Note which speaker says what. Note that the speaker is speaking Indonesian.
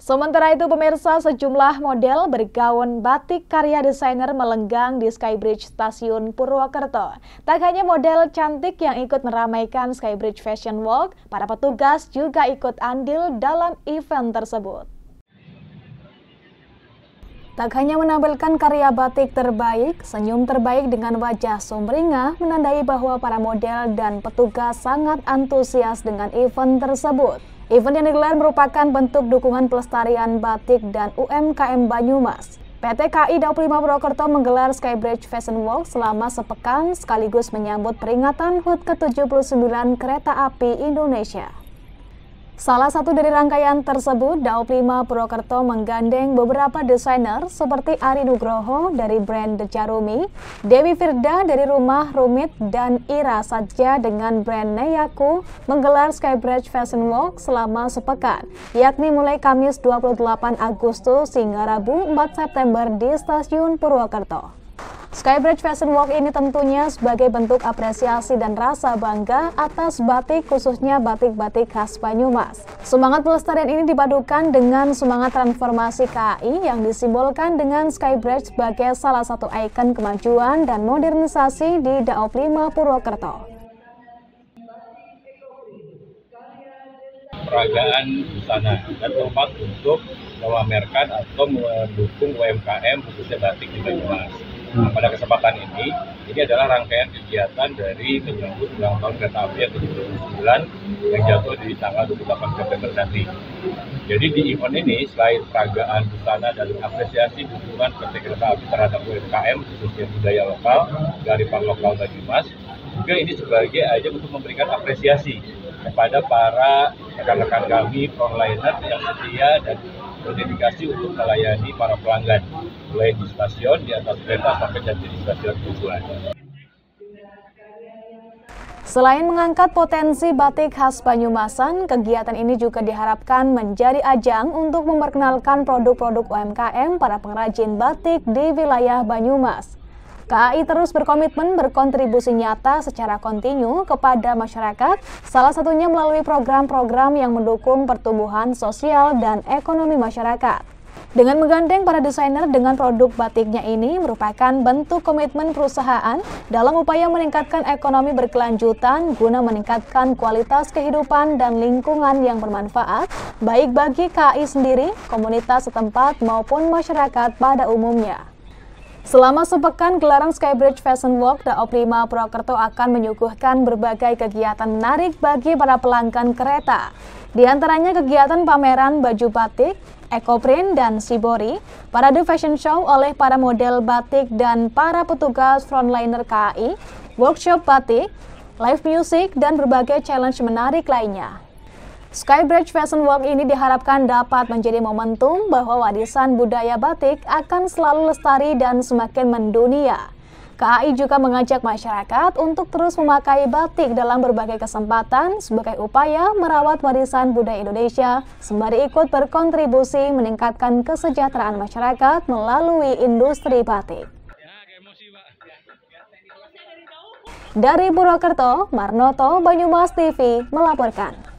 Speaker 1: Sementara itu, pemirsa, sejumlah model bergaun batik karya desainer melenggang di Skybridge Stasiun Purwokerto. Tak hanya model cantik yang ikut meramaikan Skybridge Fashion Walk, para petugas juga ikut andil dalam event tersebut. Tak hanya menampilkan karya batik terbaik, senyum terbaik dengan wajah sumringah menandai bahwa para model dan petugas sangat antusias dengan event tersebut. Event yang digelar merupakan bentuk dukungan pelestarian batik dan UMKM Banyumas. PT KAI Daob 5 Purwokerto menggelar Skybridge Fashion Walk selama sepekan sekaligus menyambut peringatan HUT ke-79 Kereta Api Indonesia. Salah satu dari rangkaian tersebut, Daob 5 Purwokerto menggandeng beberapa desainer seperti Ari Nugroho dari brand The Jarumi, Dewi Firda dari Rumah Rumit, dan Ira Satja dengan brand Neyaku menggelar Skybridge Fashion Walk selama sepekan, yakni mulai Kamis 28 Agustus hingga Rabu 4 September di Stasiun Purwokerto. Skybridge Fashion Walk ini tentunya sebagai bentuk apresiasi dan rasa bangga atas batik, khususnya batik-batik khas Banyumas. Semangat pelestarian ini dipadukan dengan semangat transformasi KAI yang disimbolkan dengan Skybridge sebagai salah satu ikon kemajuan dan modernisasi di Daob 5 Purwokerto.
Speaker 2: Peragaan busana dan tempat untuk memamerkan atau mendukung UMKM khususnya batik di Banyumas. Nah, pada kesempatan ini adalah rangkaian kegiatan dari menyambut ulang tahun kereta api yang ke-79 yang jatuh di tanggal 28 September nanti. Jadi di event ini selain peragaan busana dan apresiasi dukungan PT Kereta Api terhadap UMKM khususnya budaya lokal dari Park Lokal Banyumas, juga ini sebagai ajang untuk memberikan apresiasi kepada para rekan-rekan kami frontliner yang setia dan berdedikasi untuk melayani para pelanggan, mulai di stasiun, di atas kereta, sampai di stasiun tujuan.
Speaker 1: Selain mengangkat potensi batik khas Banyumasan, kegiatan ini juga diharapkan menjadi ajang untuk memperkenalkan produk-produk UMKM para pengrajin batik di wilayah Banyumas. KAI terus berkomitmen berkontribusi nyata secara kontinu kepada masyarakat, salah satunya melalui program-program yang mendukung pertumbuhan sosial dan ekonomi masyarakat. Dengan menggandeng para desainer dengan produk batiknya ini merupakan bentuk komitmen perusahaan dalam upaya meningkatkan ekonomi berkelanjutan guna meningkatkan kualitas kehidupan dan lingkungan yang bermanfaat, baik bagi KAI sendiri, komunitas setempat maupun masyarakat pada umumnya. Selama sepekan, gelaran Skybridge Fashion Walk Daob 5 Purwokerto akan menyuguhkan berbagai kegiatan menarik bagi para pelanggan kereta. Di antaranya kegiatan pameran baju batik, ekoprint, dan shibori, parade fashion show oleh para model batik dan para petugas frontliner KAI, workshop batik, live music, dan berbagai challenge menarik lainnya. Skybridge Fashion Walk ini diharapkan dapat menjadi momentum bahwa warisan budaya batik akan selalu lestari dan semakin mendunia. KAI juga mengajak masyarakat untuk terus memakai batik dalam berbagai kesempatan sebagai upaya merawat warisan budaya Indonesia, sembari ikut berkontribusi meningkatkan kesejahteraan masyarakat melalui industri batik. Dari Purwokerto, Marnoto, Banyumas TV melaporkan.